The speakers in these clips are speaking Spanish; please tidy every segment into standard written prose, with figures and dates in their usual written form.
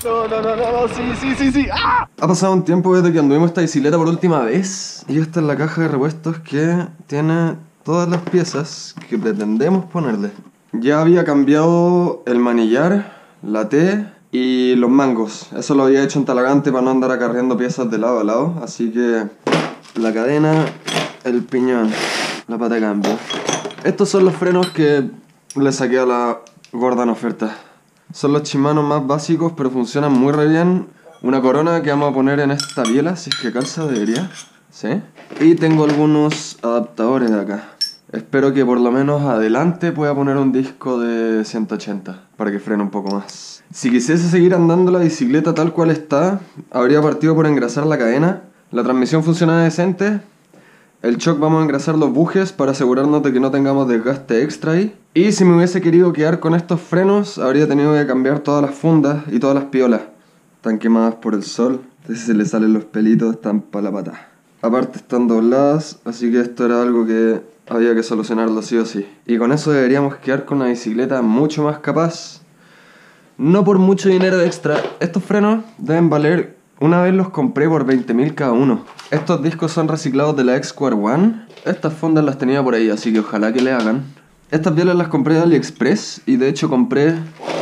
No, sí. ¡Ah! Ha pasado un tiempo desde que anduvimos esta bicicleta por última vez. Y esta es la caja de repuestos que tiene todas las piezas que pretendemos ponerle. Ya había cambiado el manillar, la T y los mangos. Eso lo había hecho en Talagante para no andar acarreando piezas de lado a lado. Así que la cadena, el piñón, la pata de cambio. Estos son los frenos que le saqué a la gorda en oferta. Son los Shimano más básicos, pero funcionan muy re bien. Una corona que vamos a poner en esta biela, si es que calza debería. ¿Sí? Y tengo algunos adaptadores de acá. Espero que por lo menos adelante pueda poner un disco de 180 para que frene un poco más. Si quisiese seguir andando la bicicleta tal cual está, habría partido por engrasar la cadena. La transmisión funciona decente. El shock vamos a engrasar los bujes para asegurarnos de que no tengamos desgaste extra ahí. Y si me hubiese querido quedar con estos frenos, habría tenido que cambiar todas las fundas y todas las piolas. Están quemadas por el sol, entonces se le salen los pelitos, están para la pata. Aparte están dobladas, así que esto era algo que había que solucionarlo sí o sí. Y con eso deberíamos quedar con una bicicleta mucho más capaz. No por mucho dinero extra. Estos frenos deben valer... Una vez los compré por 20.000 cada uno. Estos discos son reciclados de la X-Square One. Estas fundas las tenía por ahí, así que ojalá que le hagan. Estas bielas las compré de AliExpress y de hecho compré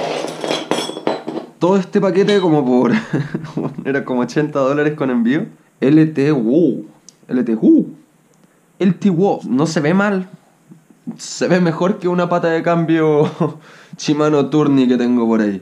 todo este paquete como por... era como $80 con envío. LT-WOW. LT-WOW. No se ve mal. Se ve mejor que una pata de cambio Shimano Tourney que tengo por ahí.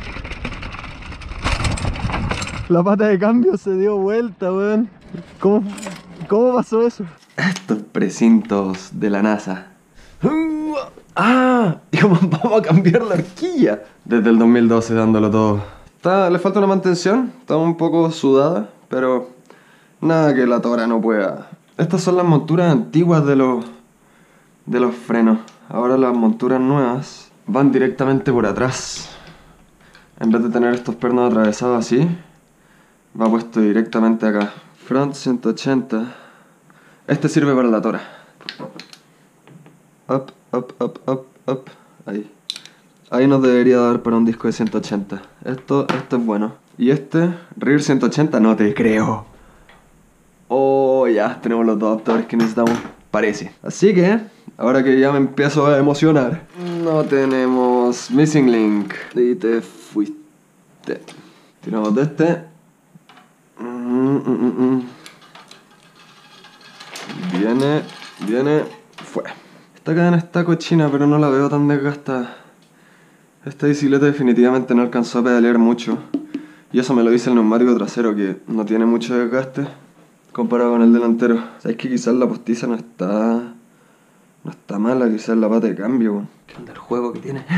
La pata de cambio se dio vuelta, weón. ¿Cómo pasó eso? Estos precintos de la NASA. ¡Ah! Y vamos a cambiar la horquilla. Desde el 2012 dándolo todo. Le falta una mantención. Está un poco sudada, pero nada que la tora no pueda. Estas son las monturas antiguas de los frenos. Ahora las monturas nuevas van directamente por atrás. En vez de tener estos pernos atravesados así, va puesto directamente acá. Front 180. Este sirve para la tora. Up. Ahí nos debería dar para un disco de 180. Esto es bueno. Y este, rear 180, no te creo. Oh, ya, tenemos los dos adaptadores que necesitamos, parece. Así que, ahora que ya me empiezo a emocionar, no tenemos missing link. Y te fuiste. Tiramos de este. Viene, fue. Esta cadena está cochina, pero no la veo tan desgastada. Esta bicicleta definitivamente no alcanzó a pedalear mucho. Y eso me lo dice el neumático trasero, que no tiene mucho desgaste comparado con el delantero. Sabes que quizás la postiza no está mala, quizás la pata de cambio. ¿Qué onda el juego que tiene?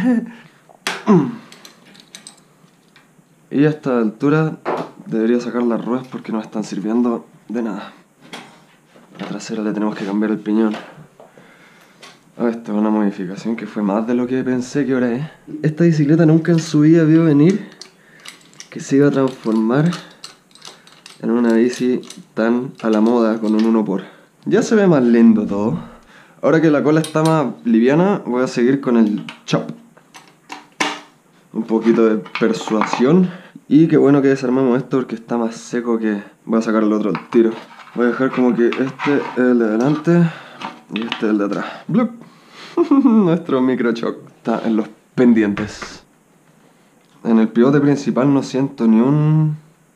Y a esta altura debería sacar las ruedas porque no están sirviendo de nada. La trasera le tenemos que cambiar el piñón. Esta es una modificación que fue más de lo que pensé que ahora es. Esta bicicleta nunca en su vida vio venir que se iba a transformar en una bici tan a la moda con un 1x. Ya se ve más lindo todo. Ahora que la cola está más liviana, voy a seguir con el chop. Un poquito de persuasión. Y qué bueno que desarmamos esto porque está más seco que... Voy a sacar el otro al tiro. Voy a dejar como que este es el de adelante y este es el de atrás. ¡Blup! Nuestro microchoc está en los pendientes. En el pivote principal no siento ni un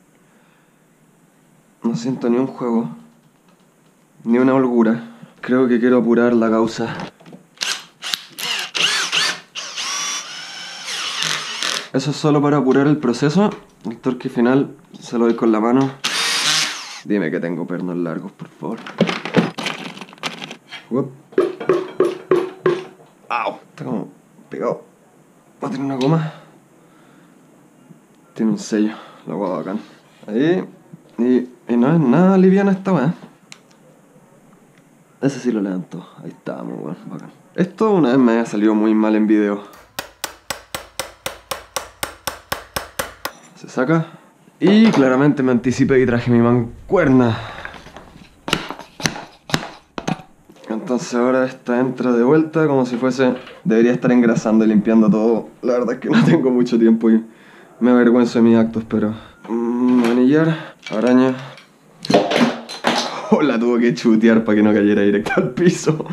juego, ni una holgura. Creo que quiero apurar la causa. Eso es solo para apurar el proceso. El torque final se lo doy con la mano. Dime que tengo pernos largos, por favor. Uop. ¡Au! Está como pegado. Va a tener una goma. Tiene un sello. La guapa bacán. Ahí. Y no es nada liviana esta weá. Ese sí lo levanto. Ahí está, muy bueno, bacán. Esto una vez me había salido muy mal en video. Se saca. Y claramente me anticipé y traje mi mancuerna. Entonces ahora esta entra de vuelta como si fuese... Debería estar engrasando y limpiando todo. La verdad es que no tengo mucho tiempo y Me avergüenzo de mis actos, pero... manillar, araña... Oh, la tuvo que chutear para que no cayera directo al piso.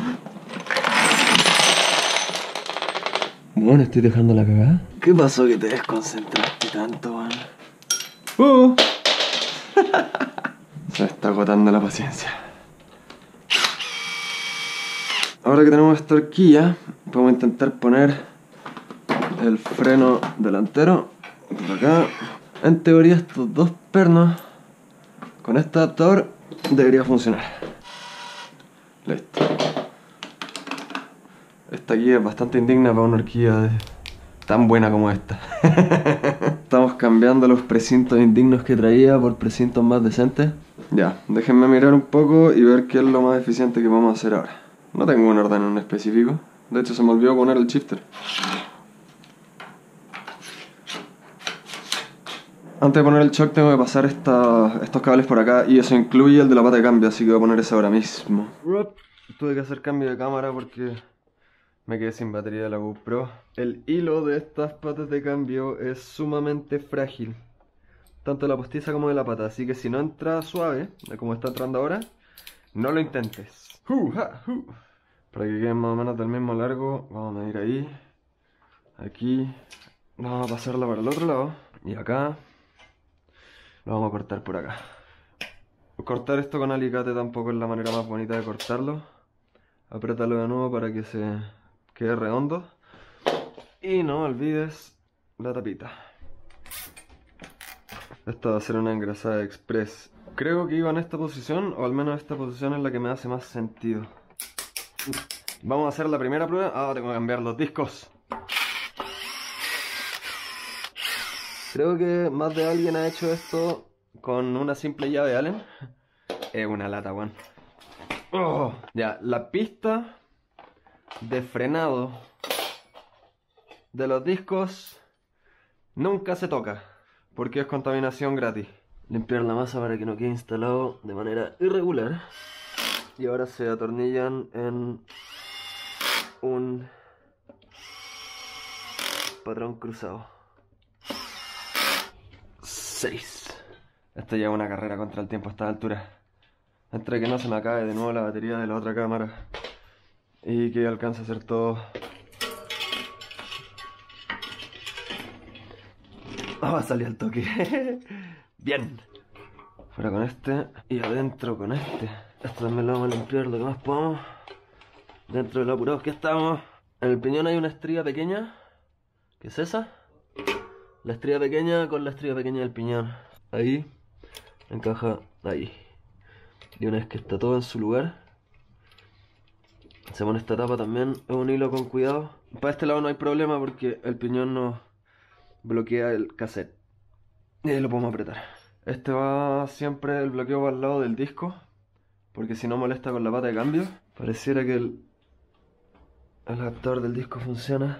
Bueno, estoy dejando la cagada. ¿Qué pasó que te desconcentraste tanto, man? Se me está agotando la paciencia. Ahora que tenemos esta horquilla, podemos intentar poner el freno delantero por acá. En teoría estos dos pernos con este adaptador debería funcionar. Listo. Esta guía es bastante indigna para una horquilla tan buena como esta. Estamos cambiando los precintos indignos que traía por precintos más decentes. Ya, déjenme mirar un poco y ver qué es lo más eficiente que vamos a hacer ahora. No tengo un orden en específico. De hecho, se me olvidó poner el shifter. Antes de poner el shock tengo que pasar estos cables por acá y eso incluye el de la pata de cambio, así que voy a poner ese ahora mismo. Tuve que hacer cambio de cámara porque me quedé sin batería de la GoPro. El hilo de estas patas de cambio es sumamente frágil, tanto de la postiza como de la pata, así que si no entra suave, como está entrando ahora, no lo intentes. Para que queden más o menos del mismo largo, vamos a medir ahí, aquí, vamos a pasarla para el otro lado y acá lo vamos a cortar por acá. Cortar esto con alicate tampoco es la manera más bonita de cortarlo. Apriétalo de nuevo para que se quede redondo. Y no olvides la tapita. Esta va a ser una engrasada express. Creo que iba en esta posición, o al menos esta posición es la que me hace más sentido. Vamos a hacer la primera prueba. Ah, tengo que cambiar los discos. Creo que más de alguien ha hecho esto con una simple llave Allen. Es una lata, weón. Oh, ya, la pista de frenado de los discos nunca se toca, porque es contaminación gratis. Limpiar la masa para que no quede instalado de manera irregular. Y ahora se atornillan en un patrón cruzado. 6. Esto ya es una carrera contra el tiempo a esta altura. Entre que no se me acabe de nuevo la batería de la otra cámara y que alcance a hacer todo. Ah, salió el toque. Bien. Fuera con este y adentro con este. Esto también lo vamos a limpiar lo que más podamos. Dentro de lo apurados que estamos. En el piñón hay una estría pequeña. ¿Qué es esa? La estría pequeña con la estría pequeña del piñón. Ahí encaja ahí. Y una vez que está todo en su lugar, se pone esta tapa también. Es un hilo con cuidado. Para este lado no hay problema porque el piñón no bloquea el cassette. Y ahí lo podemos apretar. Este va siempre el bloqueo va al lado del disco, porque si no molesta con la pata de cambio. Pareciera que el adaptador del disco funciona.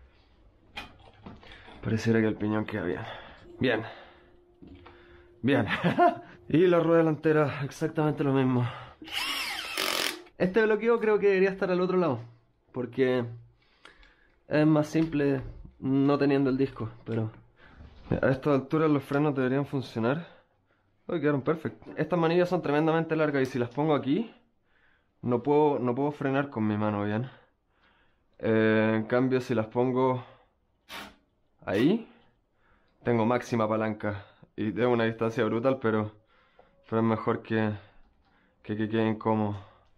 Pareciera que el piñón queda bien. Bien. Bien. Y la rueda delantera exactamente lo mismo. Este bloqueo creo que debería estar al otro lado, porque es más simple no teniendo el disco, pero a esta altura los frenos deberían funcionar. Oh, quedaron perfectos. Estas manillas son tremendamente largas y si las pongo aquí no puedo frenar con mi mano bien. En cambio si las pongo ahí tengo máxima palanca y tengo una distancia brutal, pero es mejor que queden como...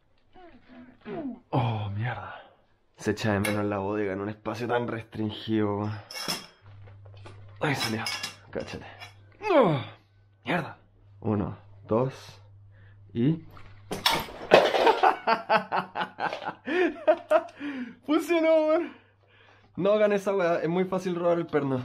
Oh, mierda. Se echa de menos la bodega en un espacio tan restringido. Ahí salió. Cáchate. Oh, mierda. 1, 2 y... Funcionó, man. No hagan esa weá, es muy fácil robar el perno.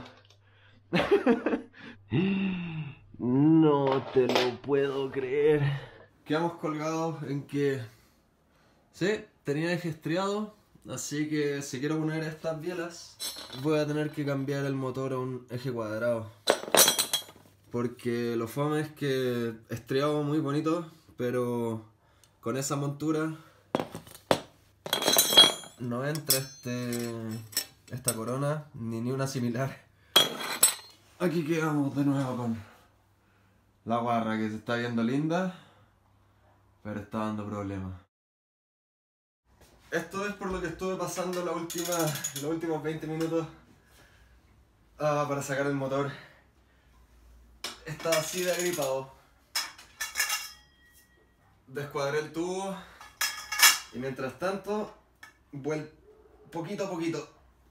No te lo puedo creer. Quedamos colgados en que... Sí, tenía eje estriado, así que si quiero poner estas bielas voy a tener que cambiar el motor a un eje cuadrado. Porque lo fome es que estriado muy bonito, pero con esa montura no entra esta corona ni una similar. Aquí quedamos de nuevo con la guarra que se está viendo linda, pero está dando problemas. Esto es por lo que estuve pasando los últimos 20 minutos para sacar el motor. Estaba así de agripado. Descuadré el tubo y mientras tanto, poquito a poquito.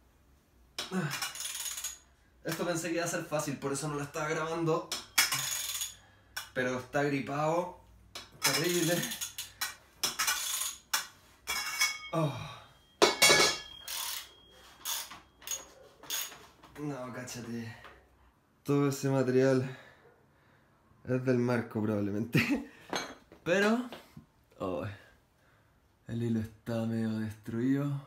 Esto pensé que iba a ser fácil, por eso no lo estaba grabando. Pero está gripado. Terrible. Oh. No, cáchate. Todo ese material es del marco probablemente. Pero... oh, el hilo está medio destruido.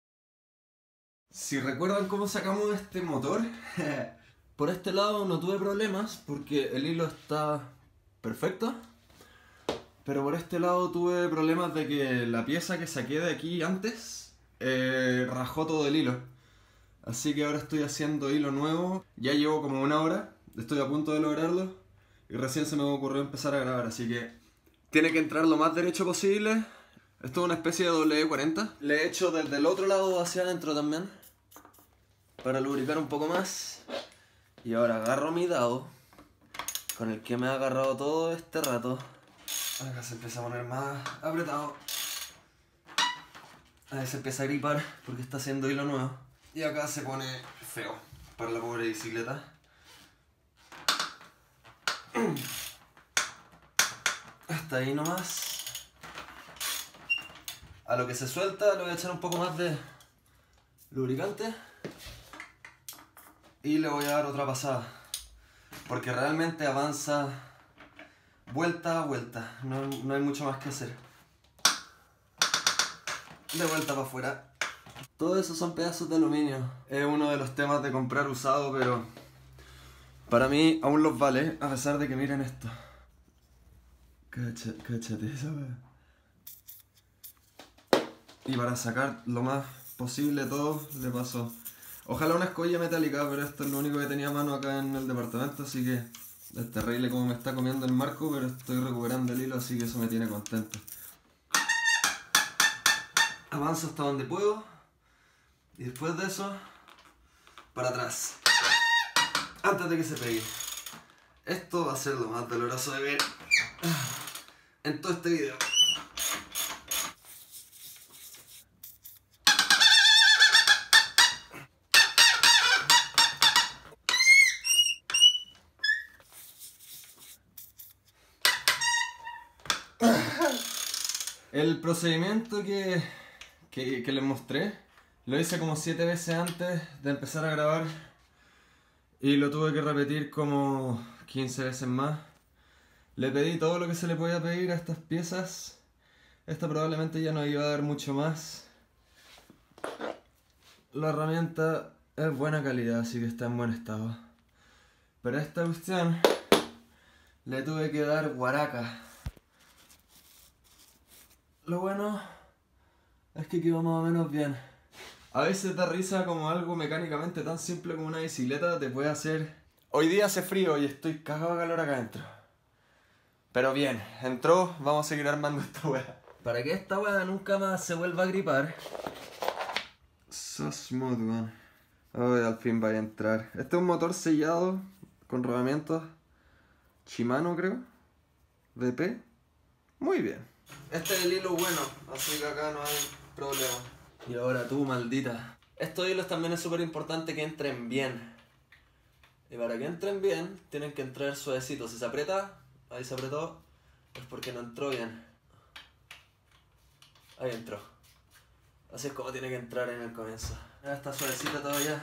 Si recuerdan cómo sacamos este motor, por este lado no tuve problemas porque el hilo está perfecto. Pero por este lado tuve problemas de que la pieza que saqué de aquí antes rajó todo el hilo. Así que ahora estoy haciendo hilo nuevo. Ya llevo como 1 hora, estoy a punto de lograrlo. Y recién se me ocurrió empezar a grabar, así que tiene que entrar lo más derecho posible. Esto es una especie de W40. Le he hecho desde el otro lado hacia adentro también, para lubricar un poco más. Y ahora agarro mi dado, con el que me ha agarrado todo este rato. Acá se empieza a poner más apretado. Ahí se empieza a gripar porque está haciendo hilo nuevo. Y acá se pone feo para la pobre bicicleta. Hasta ahí nomás. A lo que se suelta le voy a echar un poco más de lubricante. Y le voy a dar otra pasada. Porque realmente avanza vuelta a vuelta. No hay mucho más que hacer. De vuelta para afuera. Todo eso son pedazos de aluminio. Es uno de los temas de comprar usado, pero para mí aún los vale, a pesar de que miren esto. Cáchate esa wea. Y para sacar lo más posible todo, le paso ojalá una escolla metálica, pero esto es lo único que tenía a mano acá en el departamento, así que es terrible como me está comiendo el marco, pero estoy recuperando el hilo, así que eso me tiene contento. Avanzo hasta donde puedo. Y después de eso, para atrás. Antes de que se pegue. Esto va a ser lo más doloroso de ver en todo este video. El procedimiento que les mostré lo hice como 7 veces antes de empezar a grabar y lo tuve que repetir como 15 veces más. Le pedí todo lo que se le podía pedir a estas piezas. Esta probablemente ya no iba a dar mucho más. La herramienta es buena calidad, así que está en buen estado. Pero a esta cuestión le tuve que dar guaraca. Lo bueno es que quedó más o menos bien. A veces da risa como algo mecánicamente tan simple como una bicicleta te puede hacer... Hoy día hace frío y estoy cagado de calor acá adentro. Pero bien, entró, vamos a seguir armando esta wea. Para que esta wea nunca más se vuelva a gripar. So smooth, man. Ay, al fin va a entrar. Este es un motor sellado con rodamientos Shimano, creo. VP. Muy bien. Este es el hilo bueno, así que acá no hay problema. Y ahora tú, maldita. Estos hilos también es súper importante que entren bien. Y para que entren bien, tienen que entrar suavecitos. Si se aprieta, ahí se apretó, es porque no entró bien. Ahí entró. Así es como tiene que entrar en el comienzo. Ya está suavecita todavía.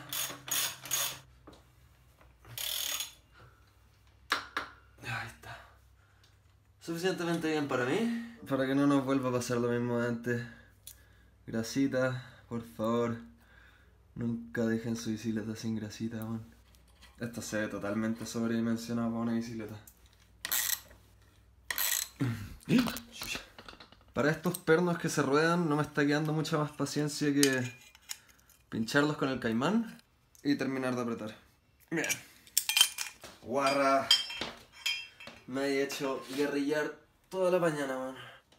Ahí está. Suficientemente bien para mí. Para que no nos vuelva a pasar lo mismo de antes. Grasita, por favor. Nunca dejen su bicicleta sin grasita, man. Esto se ve totalmente sobredimensionado para una bicicleta. Para estos pernos que se ruedan no me está quedando mucha más paciencia que pincharlos con el caimán y terminar de apretar. Bien. Guarra. Me he hecho guerrillar toda la mañana, man.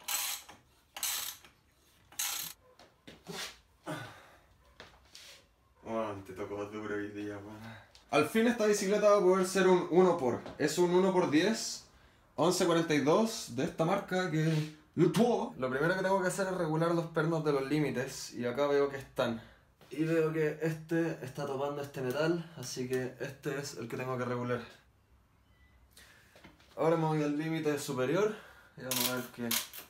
Bueno, te tocó duro hoy día, man. Al fin esta bicicleta va a poder ser un 1x. Es un 1x10, 1142 de esta marca que... Lo primero que tengo que hacer es regular los pernos de los límites. Y acá veo que están. Y veo que este está topando este metal, así que este es el que tengo que regular. Ahora me voy al límite superior y vamos a ver qué...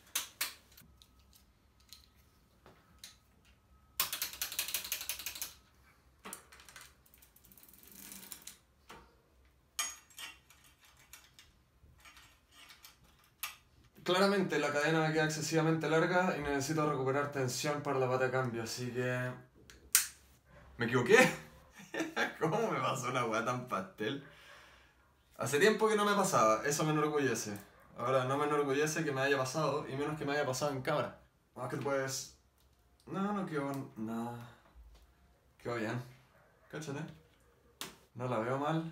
Claramente la cadena me queda excesivamente larga y necesito recuperar tensión para la pata de cambio, así que... ¿Me equivoqué? ¿Cómo me pasó una weá tan pastel? Hace tiempo que no me pasaba, eso me enorgullece. Ahora no me enorgullece que me haya pasado y menos que me haya pasado en cámara. Más que pues... No quedó... No... Quedó bien. Cáchate. No la veo mal.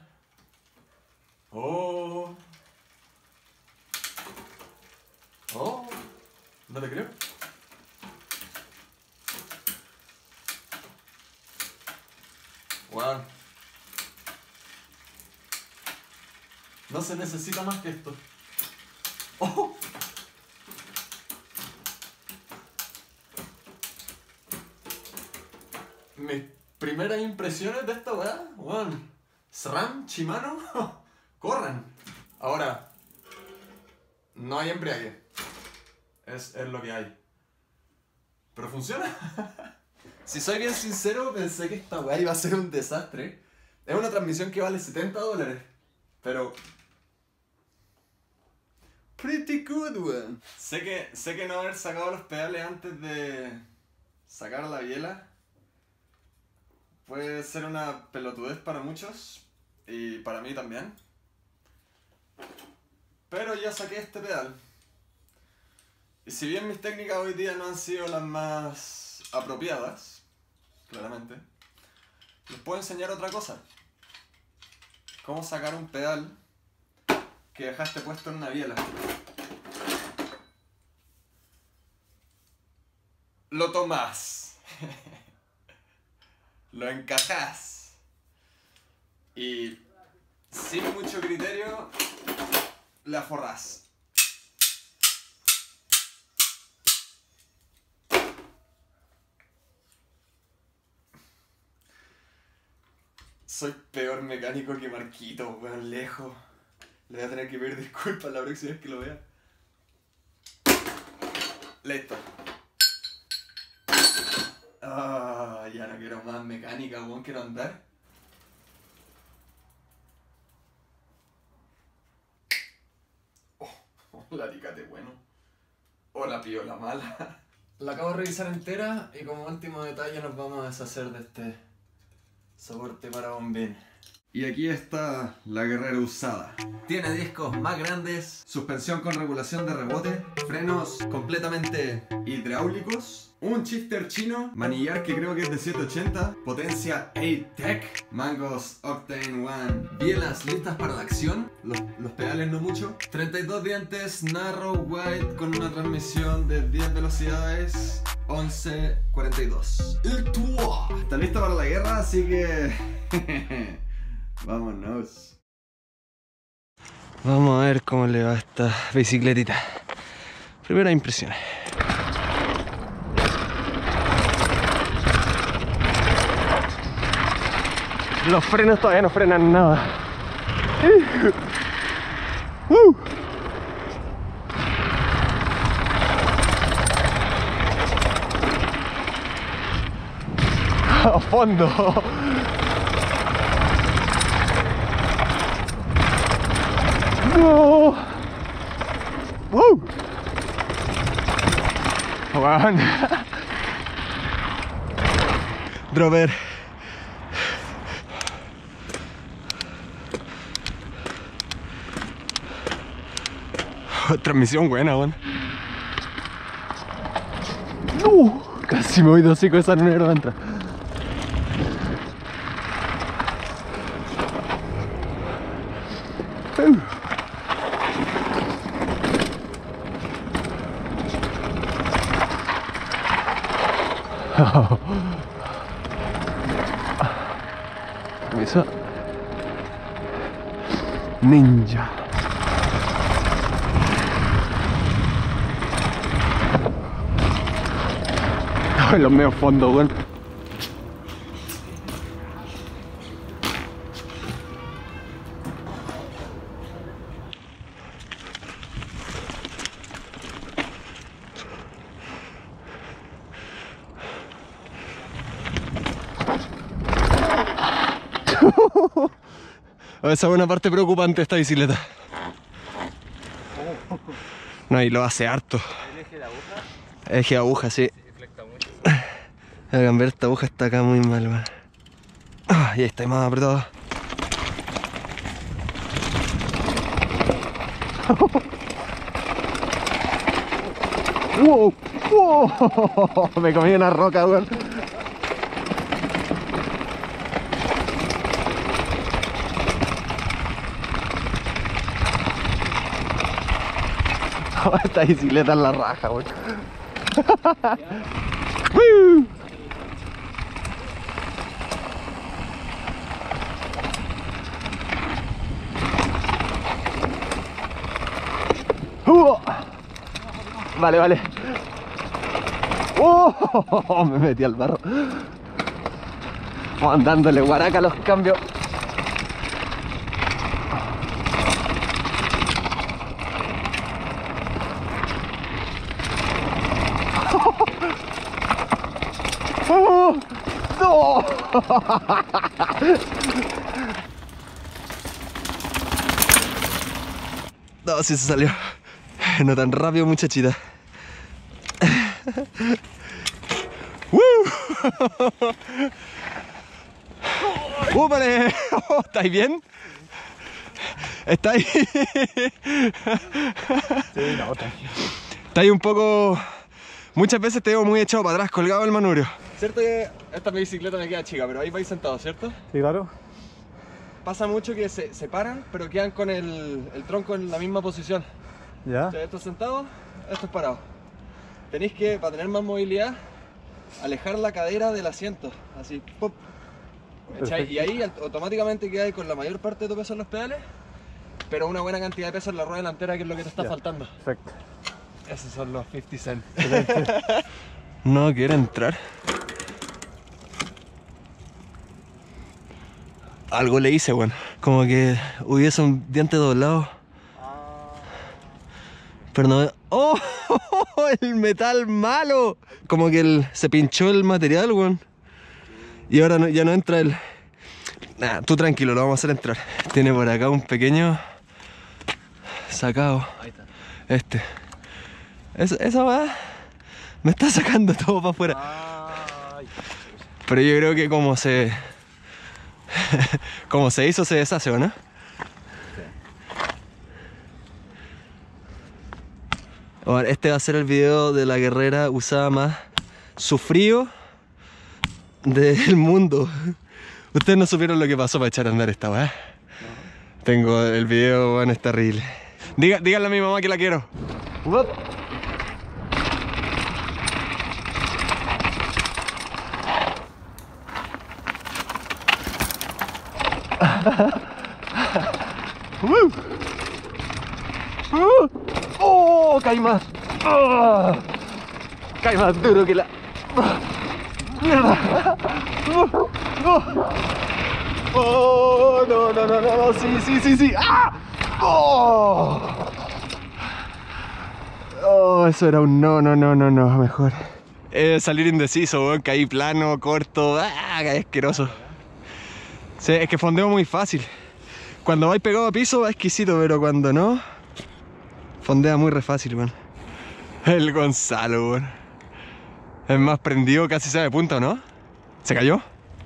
Oh... Oh, no te creo. Wow. No se necesita más que esto. Oh. Mis primeras impresiones de esta weá, wow. SRAM, Shimano, corran. Ahora, no hay embriague. Es lo que hay. Pero funciona. Si soy bien sincero, pensé que esta weá iba a ser un desastre. Es una transmisión que vale $70. Pero... pretty good, weón. Sé que no haber sacado los pedales antes de sacar la biela puede ser una pelotudez para muchos. Y para mí también. Pero ya saqué este pedal. Y si bien mis técnicas hoy día no han sido las más apropiadas, claramente, les puedo enseñar otra cosa. Cómo sacar un pedal que dejaste puesto en una biela. Lo tomás. Lo encajás. Y sin mucho criterio, la forrás. Soy peor mecánico que Marquito, weón, lejos. Le voy a tener que pedir disculpas la próxima vez que lo vea. Listo. Ah, ya no quiero más mecánica, weón, quiero andar. Oh, la alicate bueno. O la piola mala. La acabo de revisar entera y como último detalle nos vamos a deshacer de este soporte para bombín. Y aquí está la Guerrera usada. Tiene discos más grandes, suspensión con regulación de rebote, frenos completamente hidráulicos, un shifter chino, manillar que creo que es de 780, potencia A-Tech, mangos Octane One, bielas listas para la acción, los pedales no mucho, 32 dientes, narrow wide con una transmisión de 10 velocidades, 1142. Está lista para la guerra, así que... vámonos. Vamos a ver cómo le va a esta bicicletita. Primeras impresiones. Los frenos todavía no frenan nada. A fondo. No. Wow. Drover. Transmisión buena, weón. No. Casi me voy de hocico esa mierda entra. Permiso. Ninja. En los medios fondos, weón. Esa es una parte preocupante de esta bicicleta. No, y lo hace harto. ¿El eje de aguja? Eje de aguja, sí. Hagan ver, esta aguja está acá muy mal, man. Y ahí está más apretado. ¡Wow! ¡Wow! Me comí una roca, weón. Esta bicicleta es la raja, weón. Vale, vale. Me metí al barro. Vamos dándole guaraca a los cambios. ¡No! No, sí se salió. No tan rápido, muchachita. ¡Úpale! ¿Estáis bien? ¿Estáis? Sí, no, tranquilo. Estáis un poco... Muchas veces te veo muy echado para atrás, colgado el manubrio. Cierto que esta bicicleta me queda chica, pero ahí vais sentados, ¿cierto? Sí, claro. Pasa mucho que se paran, pero quedan con el tronco en la misma posición. ¿Ya? O sea, esto es sentado, esto es parado. Tenéis que, para tener más movilidad, alejar la cadera del asiento, así, ¡pop! Y ahí automáticamente quedáis con la mayor parte de tu peso en los pedales, pero una buena cantidad de peso en la rueda delantera, que es lo que te está faltando. Perfecto. Esos son los 50 cents. No quiere entrar. Algo le hice, bueno. Como que hubiese un diente doblado. Pero no... ¡Oh! ¡El metal malo! Como que se pinchó el material, weón. Y ahora no, ya no entra el... Nah, tú tranquilo, lo vamos a hacer entrar. Tiene por acá un pequeño... sacado. Ahí está. Esa va... me está sacando todo para afuera. Pero yo creo que como se... como se hizo, se deshace, ¿o no? Bueno, este va a ser el video de la guerrera usada más sufrido del mundo. Ustedes no supieron lo que pasó para echar a andar esta weá. No. Tengo el video, bueno, es terrible. Díganle a mi mamá que la quiero. What? ¡Oh! Caí más. Oh, caí más duro que la... ¡Mierda! ¡Oh! No, sí. ¡Ah! ¡Oh! ¡Oh! Eso era un no, mejor. Salir indeciso, weón, caí plano, corto, caí asqueroso. Sí, es que fondeo muy fácil. Cuando vais pegado a piso va exquisito, pero cuando no, fondea muy re fácil, weón. El Gonzalo, weón. Es más prendido, casi se da de punta, ¿no? ¿Se cayó?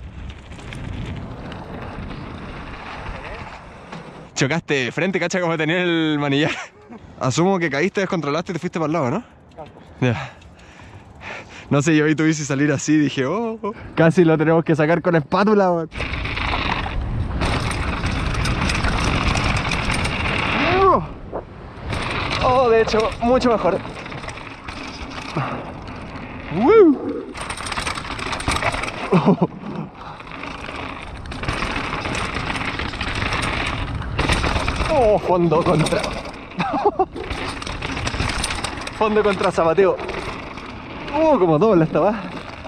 Chocaste de frente, cacha, como tenía el manillar. Asumo que caíste, descontrolaste y te fuiste para el lado, ¿no? Ya. No sé, yo vi tu bici salir así, dije, oh, casi lo tenemos que sacar con espátula, weón. Oh, de hecho, mucho mejor. Oh, fondo contra. Fondo contra zapateo. Oh, como doble esta va.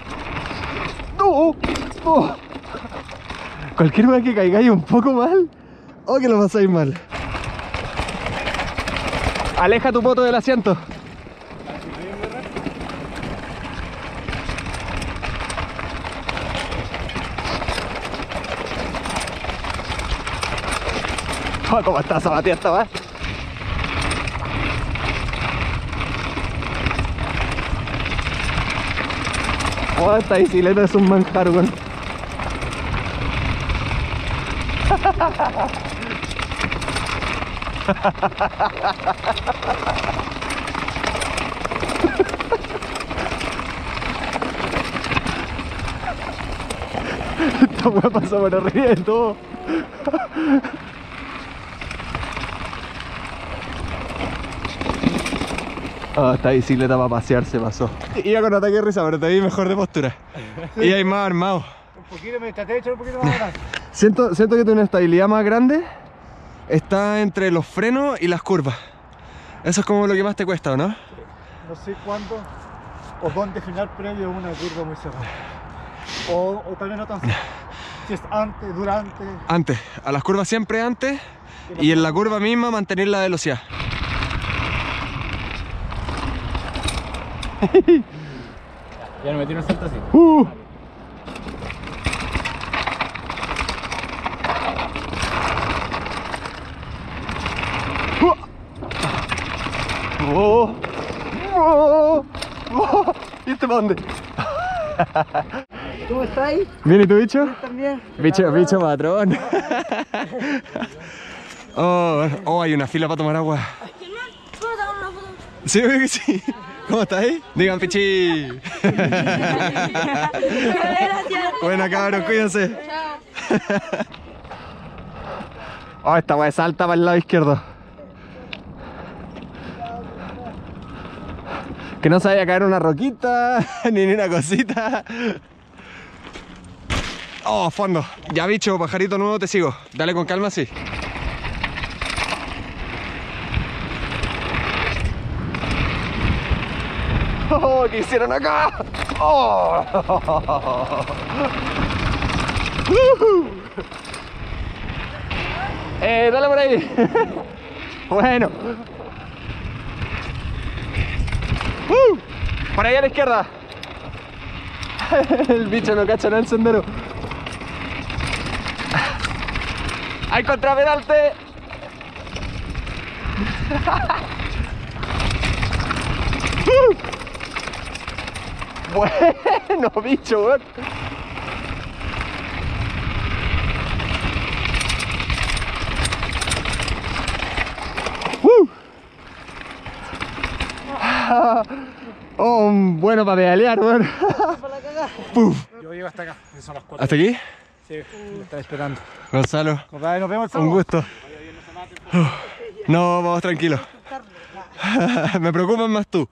Cualquier vez que caigáis un poco mal, o que lo pasáis mal. Aleja tu poto del asiento. Oh, ¿cómo está zapateada esta va? Oh, esta bicicleta es un manjar, weón. Esta weá pasa por arriba de todo. Oh, esta bicicleta para pasear se pasó. Iba con ataque de risa, pero te vi mejor de postura. Y hay más armado. Un poquito, me traté de echar un poquito más atrás. Siento que tiene una estabilidad más grande. Está entre los frenos y las curvas. Eso es como lo que más te cuesta, ¿o no? No sé cuándo o dónde frenar previo a una curva muy cerrada. O tal vez no tan cerrada. Si es antes, durante. Antes, a las curvas siempre antes. Y en la curva misma mantener la velocidad. Ya no me tiro un salto así. ¿Y este para dónde? ¿Cómo estáis? ¿Viene tu bicho? También. Bicho patrón. Oh, hay una fila para tomar agua. ¿Puedo sacar una foto? Sí, obvio que sí. ¿Cómo estáis? Digan, pichi. Gracias. Buena, cabros, cuídense. Oh, esta weá salta para el lado izquierdo. Que no se vaya a caer una roquita, ni una cosita. Oh, fondo. Ya, bicho, pajarito nuevo, te sigo. Dale con calma, sí. Oh, ¿qué hicieron acá? Oh. Dale por ahí. Bueno. Por ahí a la izquierda. El bicho no cacha nada el sendero. ¡Hay contrapedalte! Bueno, bicho, weón. Oh, bueno para pedalear, weón. Yo llego hasta acá, son las 4. ¿Hasta aquí? Sí, me están esperando. Gonzalo, Compadre, nos vemos el un sábado. gusto. No, vamos tranquilos. Me preocupas más tú.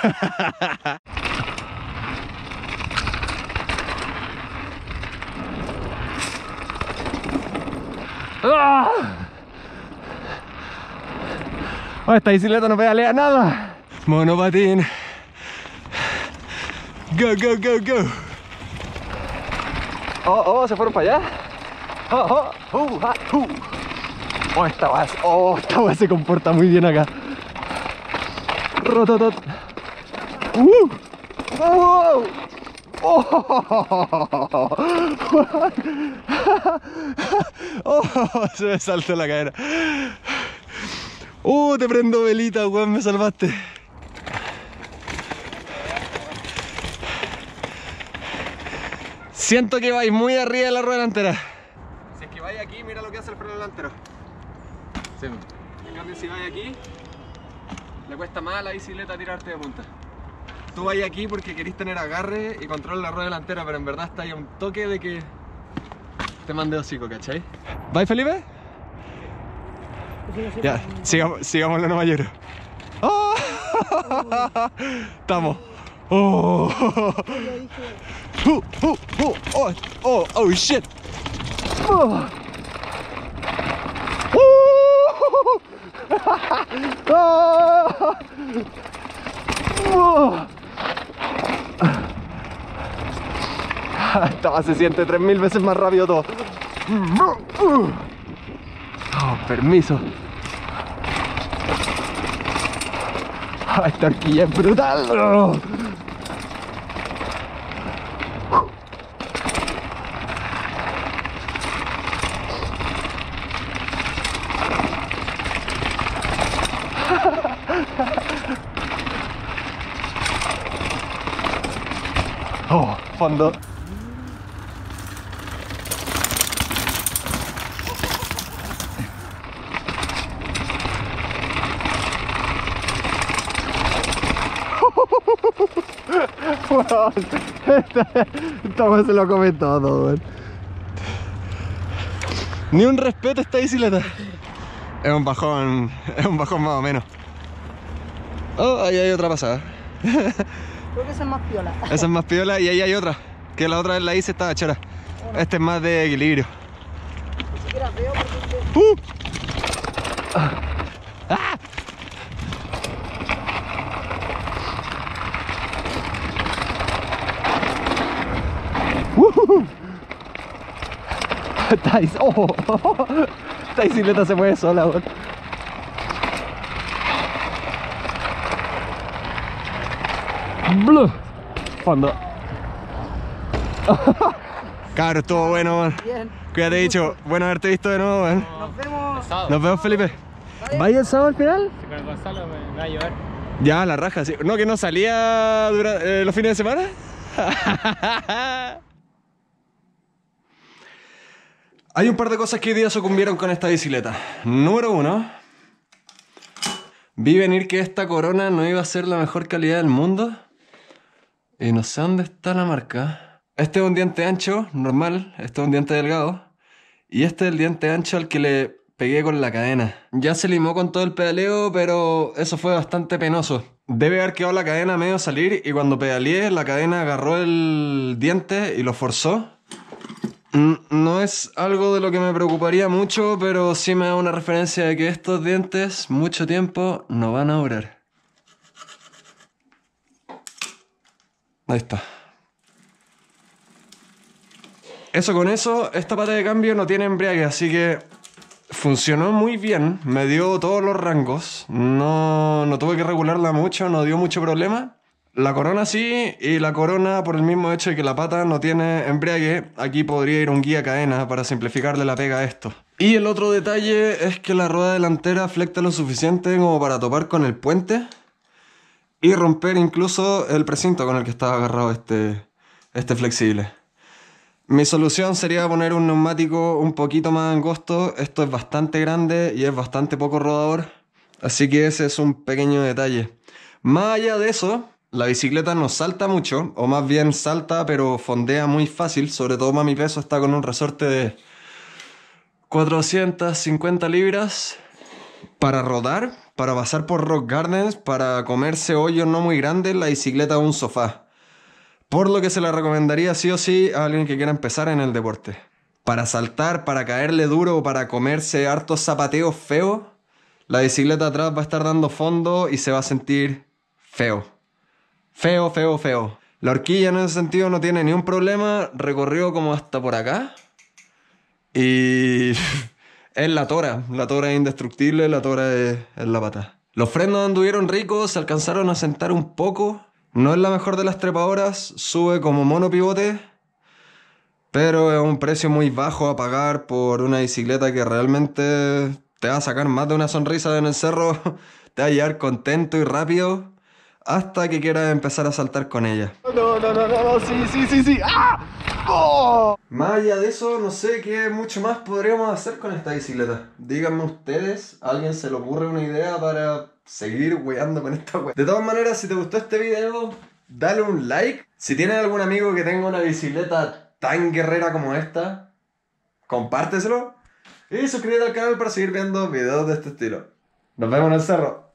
Oh, esta bicicleta no pedalea nada. Monopatín. Go, go, go, go. Oh, se fueron para allá. Oh, esta weá se comporta muy bien acá. Rototot. Se me saltó la cadera. Te prendo velita, weón, me salvaste. Siento que vais muy arriba de la rueda delantera. Si es que vais aquí, mira lo que hace el freno delantero. Sí. En cambio, si vais aquí, le cuesta más a la bicicleta tirarte de punta. Tú vais aquí porque querís tener agarre y control la rueda delantera, pero en verdad está ahí a un toque de que te mande hocico, ¿cachai? ¿Vais, Felipe? Ya, sigámoslo, no mayor. ¡Oh! Estamos. Oh, oh, shit. Oh. Esta se siente 3000 veces más rápido todo. Oh, permiso. Esta horquilla es brutal. Oh, fondo. Esta vez se lo come todo, weón. Ni un respeto a esta bicicleta. Es un bajón más o menos. Oh, ahí hay otra pasada. Creo que esa es más piola. Esa es más piola y ahí hay otra. Que la otra vez la hice, estaba chora. Este es más de equilibrio. Ni siquiera veo porque... ¡Ah! Esta bicicleta se mueve sola, weón. Fondo. Cabro, estuvo bueno, weón. Bien. Cuídate, dicho. Bueno haberte visto de nuevo, weón. Nos vemos. Nos vemos, Felipe. ¿Vaya el sábado al final? Con el Gonzalo me va a llevar. Ya, la raja, sí. ¿No que no salía durante los fines de semana? Hay un par de cosas que hoy día sucumbieron con esta bicicleta. Número 1. Vi venir que esta Corona no iba a ser la mejor calidad del mundo. Y no sé dónde está la marca. Este es un diente ancho, normal. Este es un diente delgado. Y este es el diente ancho al que le pegué con la cadena. Ya se limó con todo el pedaleo, pero eso fue bastante penoso. Debe haber quedado la cadena a medio salir y cuando pedaleé la cadena agarró el diente y lo forzó. No es algo de lo que me preocuparía mucho, pero sí me da una referencia de que estos dientes mucho tiempo no van a durar. Ahí está. Eso con eso, esta pata de cambio no tiene embrague, así que funcionó muy bien, me dio todos los rangos, no tuve que regularla mucho, no dio mucho problema. La Corona sí, y la Corona por el mismo hecho de que la pata no tiene embrague, aquí podría ir un guía cadena para simplificarle la pega a esto. Y el otro detalle es que la rueda delantera flecta lo suficiente como para topar con el puente y romper incluso el precinto con el que estaba agarrado este flexible. Mi solución sería poner un neumático un poquito más angosto. Esto es bastante grande y es bastante poco rodador, así que ese es un pequeño detalle. Más allá de eso, la bicicleta no salta mucho, o más bien salta pero fondea muy fácil, sobre todo para mi peso. Está con un resorte de 450 libras para rodar, para pasar por rock gardens, para comerse hoyos no muy grandes. La bicicleta es un sofá. Por lo que se la recomendaría sí o sí a alguien que quiera empezar en el deporte. Para saltar, para caerle duro o para comerse hartos zapateos feos, la bicicleta atrás va a estar dando fondo y se va a sentir feo. Feo, feo, feo. La horquilla en ese sentido no tiene ni un problema, recorrió como hasta por acá. Y es la tora es indestructible, la tora es la pata. Los frenos anduvieron ricos, se alcanzaron a sentar un poco. No es la mejor de las trepadoras, sube como monopivote, pero es un precio muy bajo a pagar por una bicicleta que realmente te va a sacar más de una sonrisa en el cerro, te va a llevar contento y rápido hasta que quieras empezar a saltar con ella. No, sí. ¡Ah! ¡Oh! Más allá de eso, no sé qué mucho más podríamos hacer con esta bicicleta. Díganme ustedes, ¿a alguien se le ocurre una idea para seguir weando con esta wea? De todas maneras, si te gustó este video, dale un like. Si tienes algún amigo que tenga una bicicleta tan guerrera como esta, compárteselo. Y suscríbete al canal para seguir viendo videos de este estilo. Nos vemos en el cerro.